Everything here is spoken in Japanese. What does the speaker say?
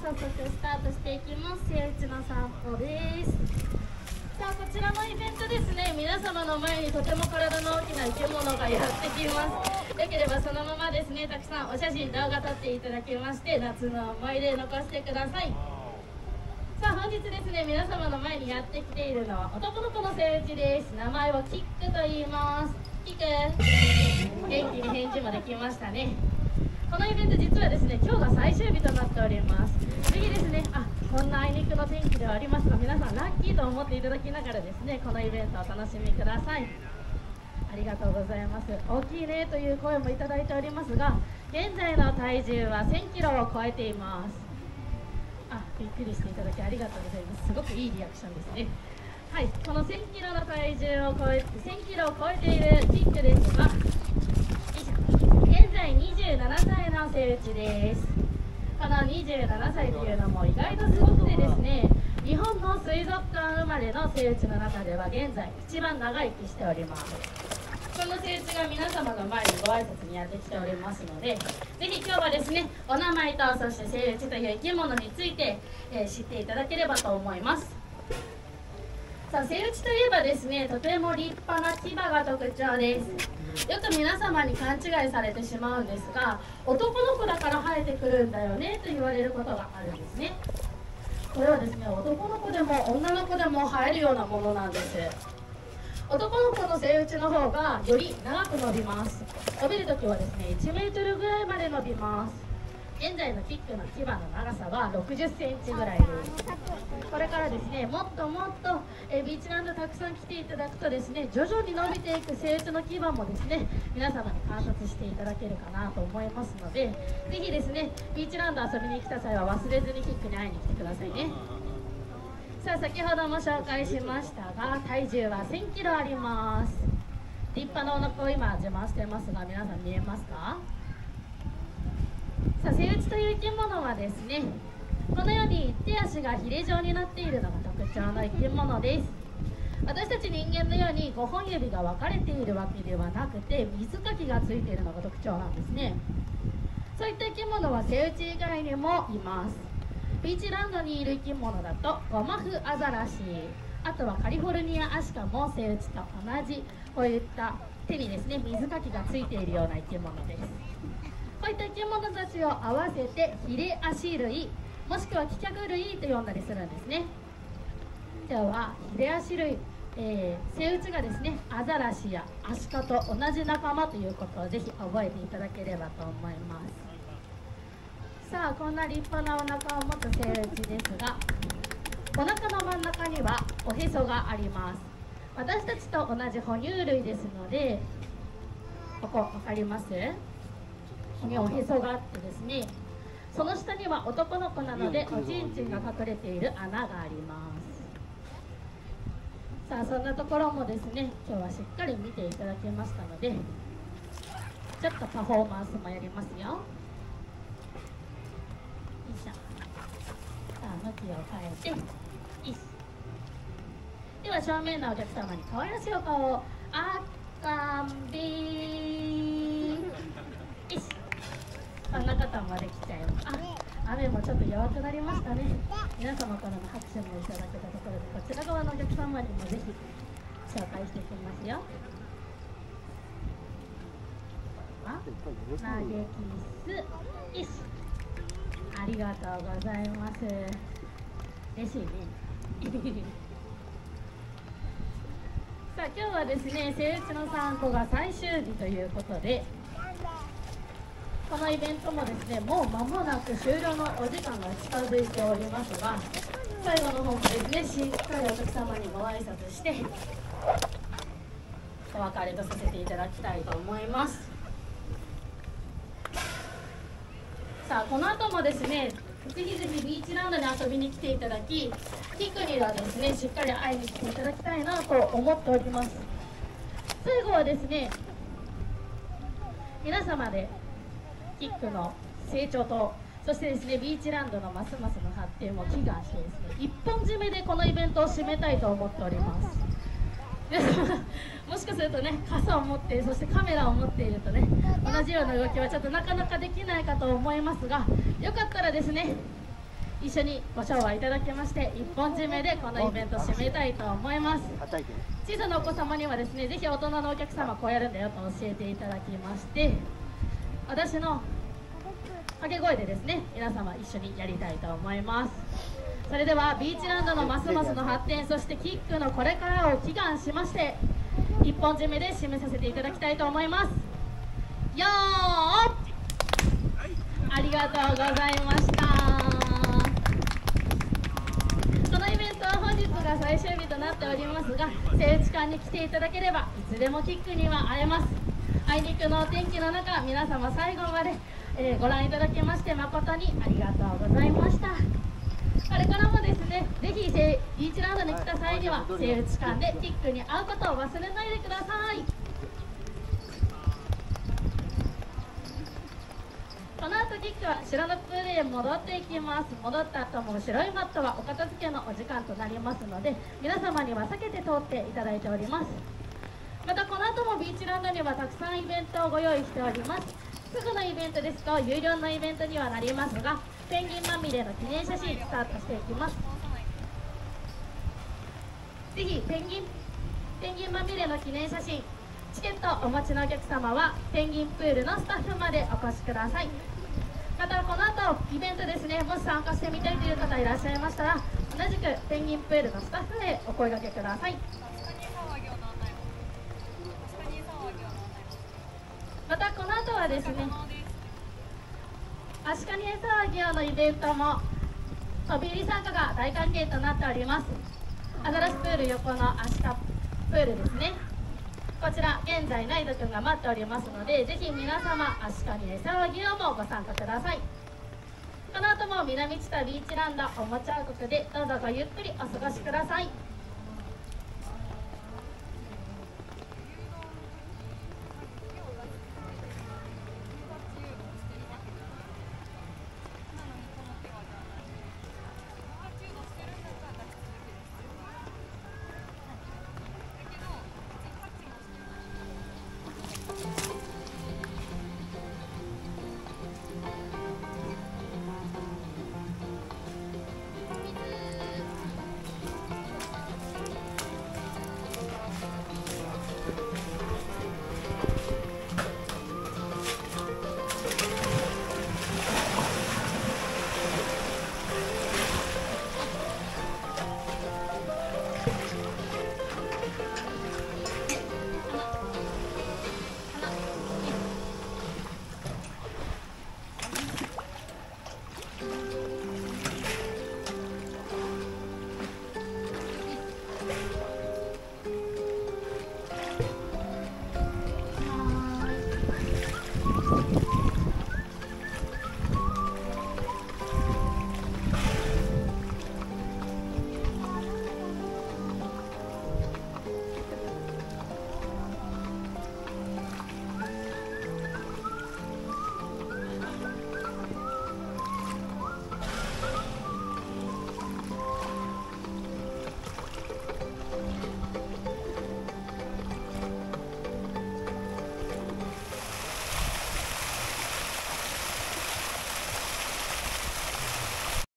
早速スタートしていきます。セイウチの散歩です。さあ、こちらのイベントですね、皆様の前にとても体の大きな生き物がやってきます。よければそのままですね、たくさんお写真動画撮っていただきまして、夏の思い出残してください。さあ、本日ですね、皆様の前にやってきているのは男の子のセイウチです。名前はキックと言います。キック、元気に返事もできましたね。このイベント実はですね、今日が最終日となっております。ぜひですね、こんなあいにくの天気ではありますが、皆さんラッキーと思っていただきながらですね、このイベントをお楽しみください。ありがとうございます。大きいねという声もいただいておりますが、現在の体重は1000キロを超えています。びっくりしていただきありがとうございます。すごくいいリアクションですね。はい、この1000キロの体重を超えて1000キロを超えているキックですが、現在27歳のセイウチです。この27歳というのも意外とすごくてですね、日本の水族館生まれのセイウチの中では現在一番長生きしております。このセイウチが皆様の前にご挨拶にやってきておりますので、ぜひ今日はですね、お名前とそしてセイウチという生き物について、知っていただければと思います。さあ、セイウチといえばですね、とても立派な牙が特徴です。よく皆様に勘違いされてしまうんですが、男の子だから生えてくるんだよねと言われることがあるんですね。これはですね、男の子でも女の子でも生えるようなものなんです。男の子のセイウチの方がより長く伸びます。伸びるときはですね、1メートルぐらいまで伸びます。現在のキックの牙の長さは60センチぐらいです。これからですね、もっともっとビーチランドたくさん来ていただくとですね、徐々に伸びていくセイウチの牙もですね、皆様に観察していただけるかなと思いますので、ぜひですね、ビーチランド遊びに来た際は忘れずにキックに会いに来てくださいね。さあ、先ほども紹介しましたが、体重は1000キロあります。立派なお腹を今自慢してますが、皆さん見えますか？さあ、セイウチという生き物はですね、このように手足がヒレ状になっているのが特徴の生き物です。私たち人間のように5本指が分かれているわけではなくて、水かきがついているのが特徴なんですね。そういった生き物はセイウチ以外にもいます。ビーチランドにいる生き物だとゴマフアザラシ、あとはカリフォルニアアシカもセイウチと同じこういった手にですね、水かきがついているような生き物です。こういった生き物たちを合わせてヒレアシ類、もしくはキャク類と呼んだりするんですね。今日はヒレアシ類、セイウチがですね、アザラシやアシカと同じ仲間ということをぜひ覚えていただければと思います。さあ、こんな立派なお腹を持つセイウチですが、お腹の真ん中にはおへそがあります。私たちと同じ哺乳類ですので、ここ分かります？ここにおへそがあってですね、その下には男の子なのでおちんちんが隠れている穴があります。さあ、そんなところもですね、今日はしっかり見ていただきましたので、ちょっとパフォーマンスもやりますよ。よいしょ。さあ、向きを変えて、よし。では正面のお客様に可愛らしいお顔をあかんびー。よし。こんなこともできちゃいます。雨もちょっと弱くなりましたね。皆様からの拍手もいただけたところで、こちら側のお客様にもぜひ紹介していきますよ。投げキス、よし。ありがとうございます。嬉しいね。さあ、今日はですね、セイウチの散歩が最終日ということで、このイベントもですね、もう間もなく終了のお時間が近づいておりますが、最後の方もですね、しっかりお客様にご挨拶してお別れとさせていただきたいと思います。さあ、この後もですね、ぜひぜひビーチランドに遊びに来ていただき、キックにはですね、しっかり会いに来ていただきたいなと思っております。最後はですね、皆様でキックの成長と、そしてですね、ビーチランドのますますの発展を祈願してですね、一本締めでこのイベントを締めたいと思っております。皆様、もしかするとね、傘を持って、そしてカメラを持っているとね、同じような動きはちょっとなかなかできないかと思いますが、よかったらですね、 一緒にご唱和いただきまして、一本締めでこのイベント締めたいと思います。小さなお子様にはですね、ぜひ大人のお客様こうやるんだよと教えていただきまして、私の掛け声でですね、皆様一緒にやりたいと思います。それではビーチランドのますますの発展、そしてキックのこれからを祈願しまして、一本締めで締めさせていただきたいと思います。よー、ありがとうございました。このイベントは本日が最終日となっておりますが、セイウチ館に来ていただければいつでもキックには会えます。あいにくのお天気の中、皆様最後まで、ご覧いただきまして誠にありがとうございました。これからもですね、ぜひビーチランドに来た際にはセイウチ館でキックに会うことを忘れないでください。この後キックは白のプールへ戻っていきます。戻った後も白いマットはお片付けのお時間となりますので、皆様には避けて通っていただいております。またこの後もビーチランドにはたくさんイベントをご用意しております。すぐのイベントですと有料のイベントにはなりますが、ペンギンまみれの記念写真スタートしていきます。ぜひペンギンまみれの記念写真、チケットお持ちのお客様はペンギンプールのスタッフまでお越しください。またこの後イベントですね、もし参加してみたいという方いらっしゃいましたら、同じくペンギンプールのスタッフへお声掛けください。またこの後はですね、アシカニエ騒ぎのイベントも飛び入り参加が大歓迎となっております。アザラシプール横のアシカプールですね、こちら現在ナイドくんが待っておりますので、ぜひ皆様アシカニエ騒ぎをもご参加ください。この後も南知多ビーチランドおもちゃ王国でどうぞごゆっくりお過ごしください。